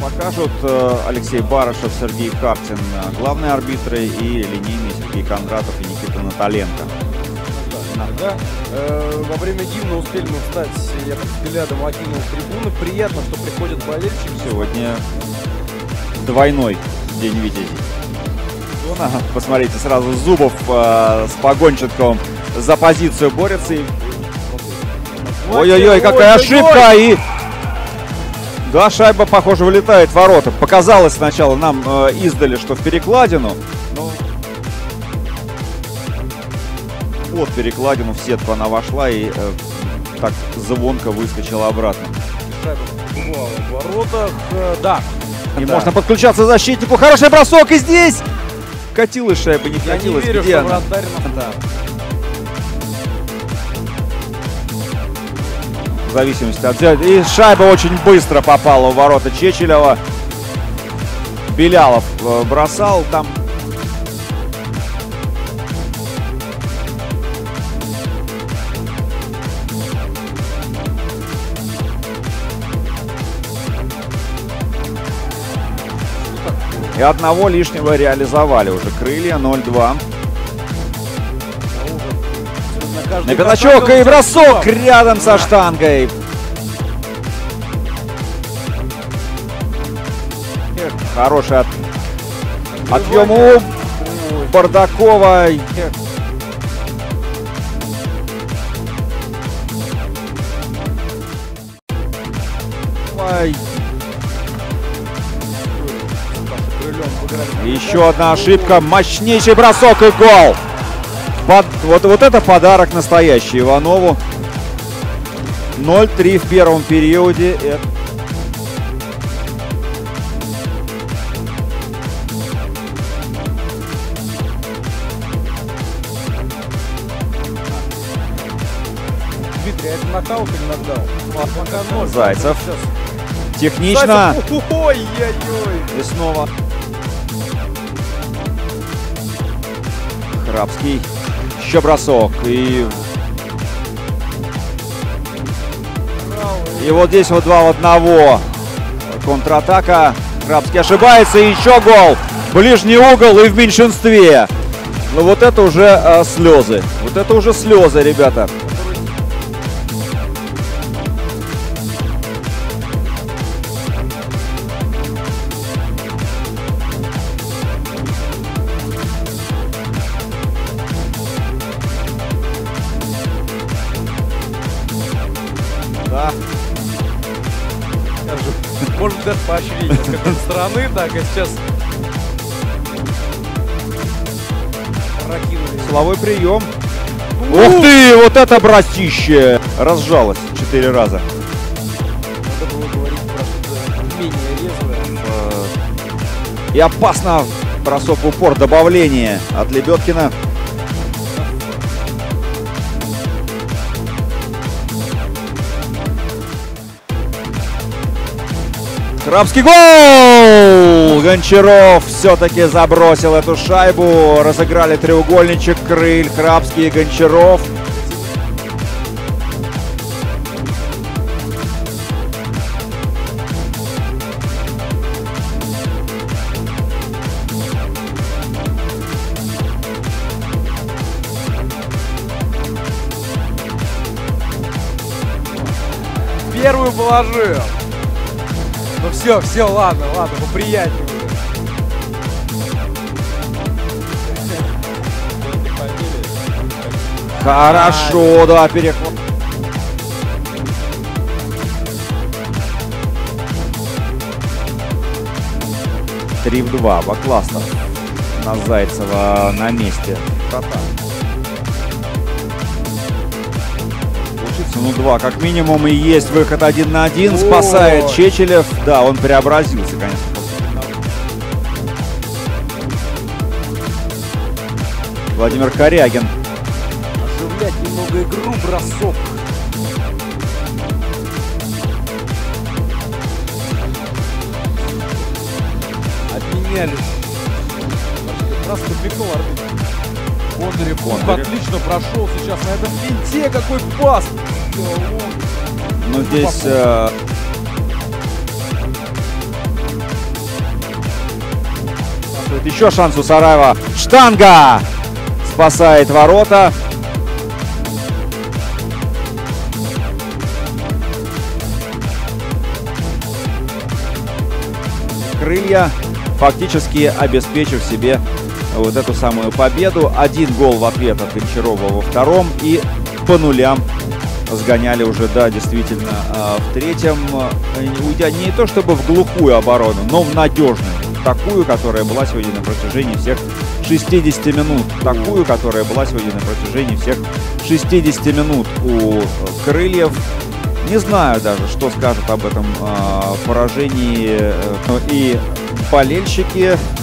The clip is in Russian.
покажут Алексей Барышев, Сергей Хартин, главные арбитры, и линейные Сергей Кондратов и Никита Наталенко. Да. Во время гимна успели мы встать, я под взглядом окинул трибуны. Приятно, что приходят болельщики. Сегодня двойной день Витязей. Посмотрите, сразу Зубов с Погонченковым за позицию борется. Ой-ой-ой, какая ошибка! И да, шайба, похоже, вылетает в ворота. Показалось сначала нам издали, что в перекладину. Но под перекладину в сетку она вошла и так звонко выскочила обратно. Шайба побывала в воротах. Да. И можно подключаться защитнику. Хороший бросок, и здесь катилась шайба, не катилась. Я не верю, где что она? вратарь Да. В зависимости от... И шайба очень быстро попала в ворота Чечилева. Белялов бросал там. И одного лишнего реализовали уже. Крылья 0-2. На пятачок и бросок рядом со штангой. Хороший отъем у Бардакова. Еще одна ошибка. Мощнейший бросок и гол. Вот это подарок настоящий Иванову. 0-3 в первом периоде. Дмитрий, это нокаут или нокдаун? Зайцев. Технично. Ой-ой-ой. И снова. Храбский. Еще бросок. И вот здесь вот 2 в 1. Контратака. Храбский ошибается. И еще гол. Ближний угол и в меньшинстве. Ну вот это уже слезы. Вот это уже слезы, ребята. Да. Может быть, даже поощрение с какой-то стороны, так, а сейчас силовой прием. Ух ты, вот это бросище! Разжалось 4 раза. Надо было говорить про менее резвое. И опасно. Бросок в упор, добавление от Лебедкина. Храбский гол! Гончаров все-таки забросил эту шайбу. Разыграли треугольничек. Крыль, Храбский и Гончаров. Первую положил. Ну все, ладно, поприятнее. Хорошо, да, переход. Три в 2. Бакластов на Зайцева на месте. Ну, 2 как минимум, и есть выход 1 на 1. Спасает Чечилев. Да, он преобразился, конечно. Владимир Корягин. Оживлять немного игру, бросок. Обменялись. Раз подбегнул арбитр. Бондарев отлично прошел сейчас на этом финте. Какой пас! Ну здесь сбрасывает. Еще шанс у Сараева. Штанга спасает ворота. Крылья, фактически обеспечив себе вот эту самую победу. Один гол в ответ от Гончарова во втором. И по нулям сгоняли уже, да, действительно, в третьем. Уйдя не то чтобы в глухую оборону, но в надежную. Такую, которая была сегодня на протяжении всех 60 минут. Такую, которая была сегодня на протяжении всех 60 минут у Крыльев. Не знаю даже, что скажут об этом поражении и болельщики.